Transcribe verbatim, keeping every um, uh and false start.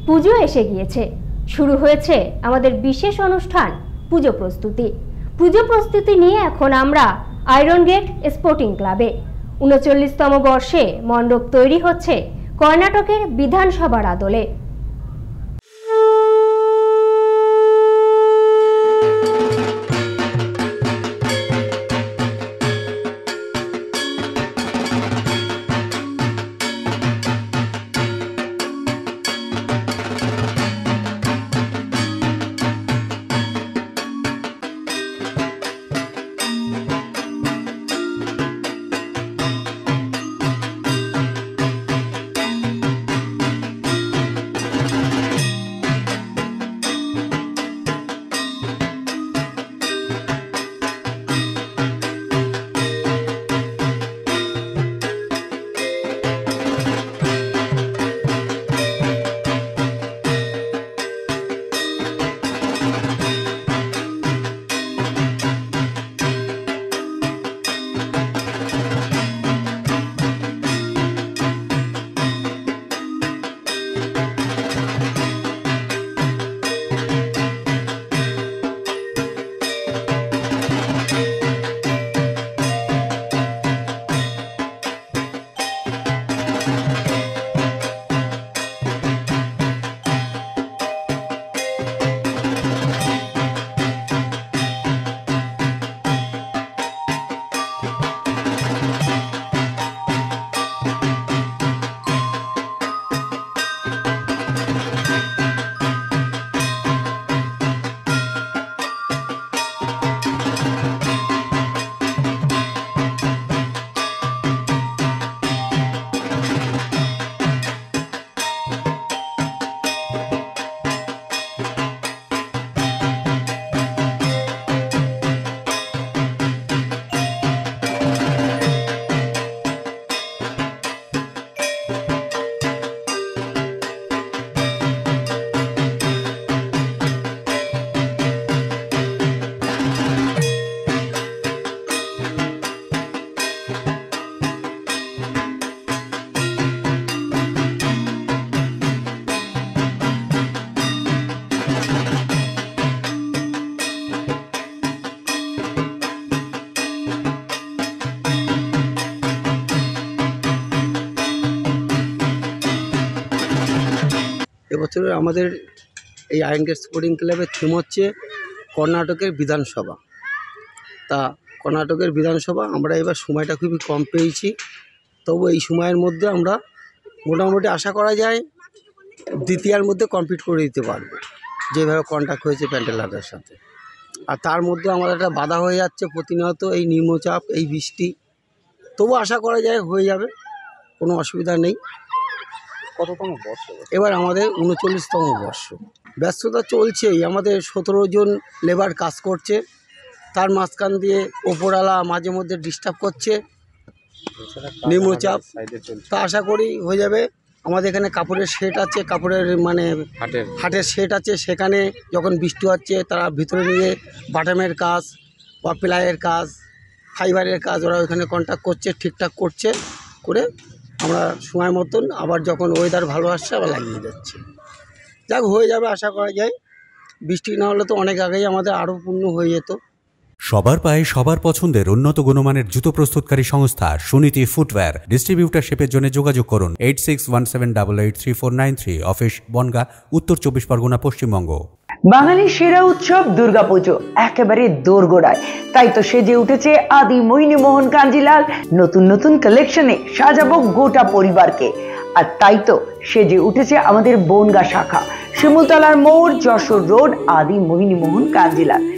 পুজো এসে গিয়েছে, শুরু হয়েছে আমাদের বিশেষ অনুষ্ঠান পুজো প্রস্তুতি। পুজো প্রস্তুতি নিয়ে এখন আমরা আয়রন গেট স্পোর্টিং ক্লাবে। উনচল্লিশতম বর্ষে মণ্ডপ তৈরি হচ্ছে কর্ণাটকের বিধানসভার আদলে। এবছরের আমাদের এই আয়রন গেট স্পোর্টিং ক্লাবের থিম হচ্ছে কর্ণাটকের বিধানসভা। তা কর্ণাটকের বিধানসভা আমরা এবার সময়টা খুবই কম পেয়েছি, তবু এই সময়ের মধ্যে আমরা মোটামুটি আশা করা যায় দ্বিতীয়ার মধ্যে কমপ্লিট করে দিতে পারবো, যেভাবে কন্ট্যাক্ট হয়েছে প্যান্ডেলারদের সাথে। আর তার মধ্যে আমাদের একটা বাধা হয়ে যাচ্ছে প্রতিনিয়ত এই নিম্নচাপ, এই বৃষ্টি। তবু আশা করা যায় হয়ে যাবে, কোনো অসুবিধা নেই। কততম বর্ষ এবার আমাদের উনচল্লিশতম বর্ষ। ব্যস্ততা চলছেই, আমাদের সতেরো জন লেবার কাজ করছে, তার মাঝখান দিয়ে ওপরওয়ালা মাঝে মধ্যে ডিস্টার্ব করছে নিম্নচাপ। তা আশা করি হয়ে যাবে। আমাদের এখানে কাপড়ের শেড আছে, কাপড়ের মানে হাটের হাটের শেড আছে, সেখানে যখন বৃষ্টি হচ্ছে তারা ভিতরে নিয়ে বাটামের কাজ বা প্লাইয়ের কাজ, ফাইবারের কাজ ওরা ওইখানে কন্ট্যাক্ট করছে, ঠিকঠাক করছে করে আমরা সময় মতন আবার যখন ওয়েদার ভালো আসছে আবার লাগিয়ে যাচ্ছি। যাক হয়ে যাবে আশা করা যায়। বৃষ্টি না হলে তো অনেক আগেই আমাদের আরও পূর্ণ হয়ে যেত। সবার পায়ে সবার পছন্দের উন্নত গুণমানের জুতো প্রস্তুতকারী সংস্থা সুনীতি ফুটওয়্যার ডিস্ট্রিবিউটারশিপের জন্য যোগাযোগ করুন eight six one seven double eight three four nine three. Office Bongaon, উত্তর চব্বিশ পরগনা, পশ্চিমবঙ্গ। বাঙালির সেরা উৎসব দুর্গাপুজো একেবারে দোরগোড়ায়, তাই তো সেজে উঠেছে আদি মোহিনী মোহন কাঞ্জিলাল। নতুন নতুন কালেকশনে সাজাবো গোটা পরিবারকে। আর তাই তো সেজে উঠেছে আমাদের বনগাঁ শাখা, শিমুলতলার মোড়, যশোর রোড, আদি মোহিনী মোহন কাঞ্জিলাল।